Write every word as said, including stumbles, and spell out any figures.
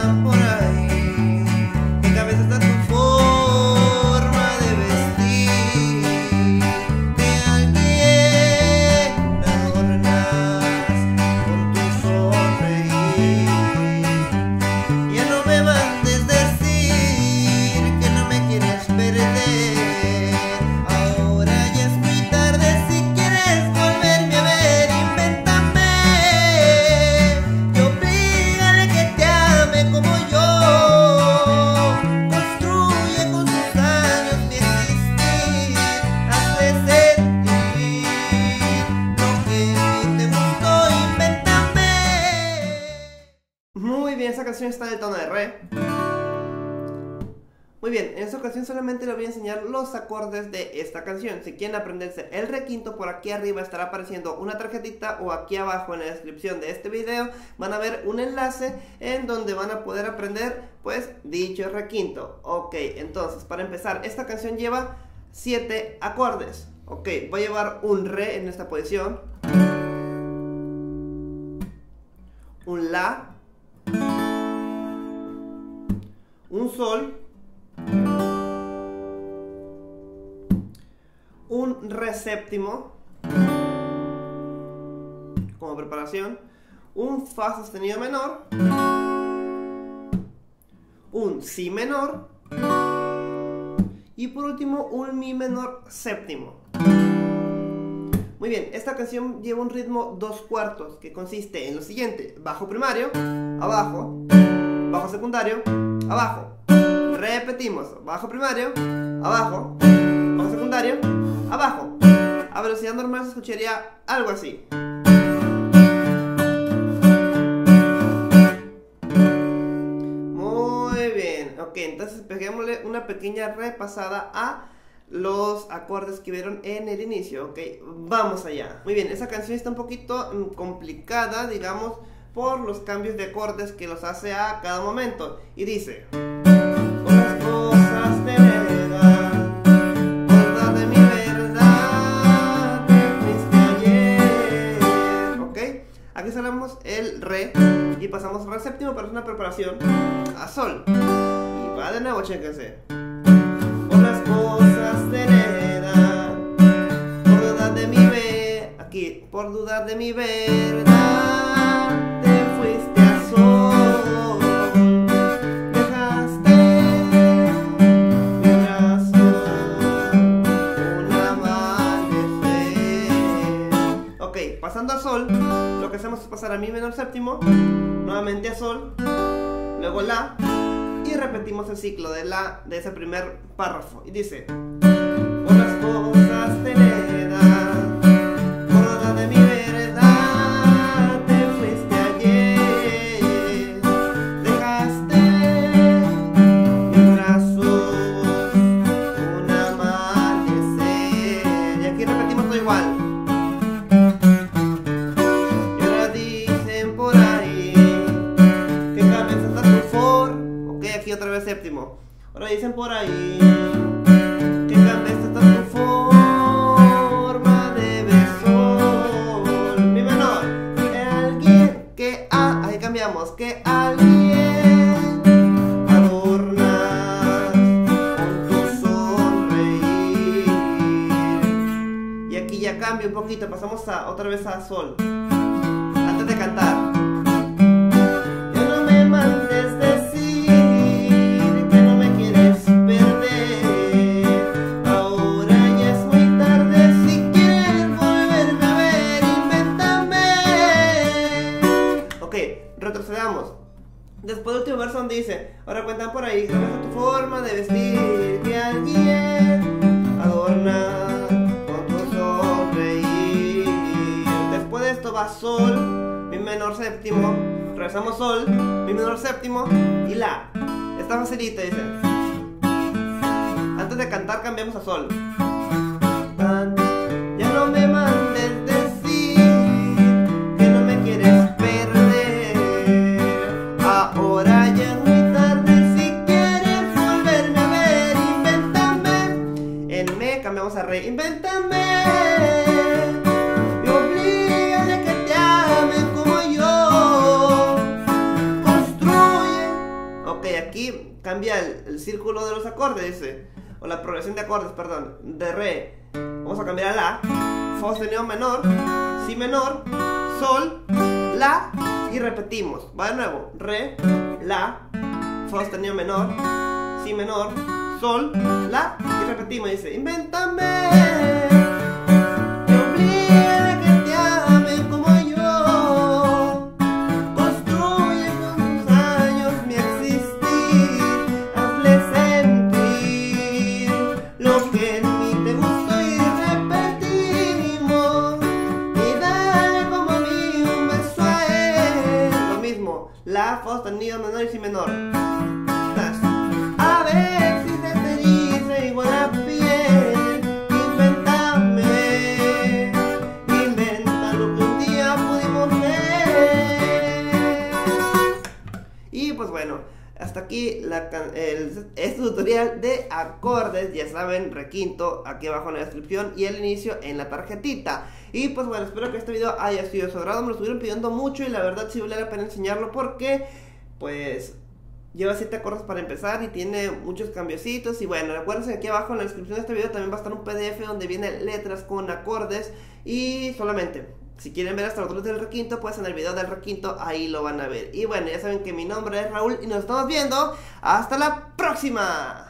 cuentan por ahí que cabeza está tu forma de vestir, que alguien adornas con tu sonreír. Ya no me mandes decir que no me quieres perder, ahora ya es muy tarde. Si quieres volverme a ver, invéntame y oblígale que te ame como yo. Construye con sus años mi existir, hazle sentir lo que a ti te gustó, invéntame. Muy bien, esa canción está en el tono de re. Muy bien, en esta ocasión solamente les voy a enseñar los acordes de esta canción. Si quieren aprenderse el re quinto, por aquí arriba estará apareciendo una tarjetita, o aquí abajo en la descripción de este video van a ver un enlace en donde van a poder aprender pues dicho re quinto. Ok, entonces para empezar, esta canción lleva siete acordes. Ok, voy a llevar un re en esta posición, un la, un sol, un re séptimo como preparación, un fa sostenido menor, un si menor y por último un mi menor séptimo. Muy bien, esta canción lleva un ritmo dos cuartos que consiste en lo siguiente: bajo primario, abajo, bajo secundario, abajo. Repetimos: bajo primario, abajo, bajo secundario, abajo. A velocidad normal se escucharía algo así. Muy bien, ok, entonces peguémosle una pequeña repasada a los acordes que vieron en el inicio. Ok, vamos allá. Muy bien, esa canción está un poquito mm, complicada, digamos, por los cambios de acordes que los hace a cada momento. Y dice: unas cosas de verdad, verdad de mi verdad, te fuiste ayer. Ok, aquí salamos el re y pasamos al re séptimo, pero es una preparación a sol. Y va de nuevo, chéquense. Unas cosas de verdad, por dudar de mi ver, aquí, por dudar de mi verdad, te fuiste a sol, dejaste mi brazo, un amanecer. Ok, pasando a sol, lo que hacemos es pasar a mi menor séptimo, nuevamente a sol, luego la, y repetimos el ciclo de la de ese primer párrafo. Y dice: por las cosas de verdad, por la de mi verdad, te fuiste ayer, dejaste mis brazos, un amanecer. Y aquí repetimos todo igual. Y ahora dicen por ahí que cambias hasta tu for. Ok, aquí otra vez séptimo. Ahora dicen por ahí que cambiaste hasta tu forma de ver sol. Mi menor, que alguien, que a, ahí cambiamos, que alguien adornas con tu sonreír. Y aquí ya cambia un poquito, pasamos a, otra vez a sol. Antes de cantar: ya no me mandes decir que no me quieres perder, ahora ya es muy tarde. Si quieres volverme a ver, invéntame. Ok, retrocedamos. Después del último verso donde dice: ahora cuentan por ahí, cambias tu forma de vestir, que alguien adorna con tu sonreír. Después de esto va sol, mi menor séptimo, regresamos sol, mi menor séptimo y la. Está facilita, dice. Antes de cantar cambiamos a sol. Ya no me mandes decir que no me quieres perder, ahora ya es muy tarde. Si quieres volverme a ver, invéntame. En me cambiamos a re, invéntame. Y oblígale que te ame como yo. Construye aquí cambia el, el círculo de los acordes, dice, o la progresión de acordes, perdón, de re. Vamos a cambiar a la, fa sostenido menor, si menor, sol, la, y repetimos. Va de nuevo, re, la, fa sostenido menor, si menor, sol, la, y repetimos. Dice, invéntame, te obliga a que te amen como yo, construye con tus años mi existir, hazle sentir lo que en mí te gustó y repetimos, y dale como a mí un beso a él. Lo mismo, la, fa sostenido menor y si menor. A ver si se te dice igual la piel, invéntame, inventa lo que un día pudimos ver. Y pues bueno, hasta aquí la, el, este tutorial de acordes. Ya saben, requinto aquí abajo en la descripción y el inicio en la tarjetita. Y pues bueno, espero que este video haya sido de su agrado. Me lo estuvieron pidiendo mucho y la verdad sí vale la pena enseñarlo porque pues lleva siete acordes para empezar y tiene muchos cambiocitos. Y bueno, recuerden que aquí abajo en la descripción de este video también va a estar un P D F donde vienen letras con acordes. Y solamente, si quieren ver hasta los otros del requinto, pues en el video del requinto ahí lo van a ver. Y bueno, ya saben que mi nombre es Raúl y nos estamos viendo. ¡Hasta la próxima!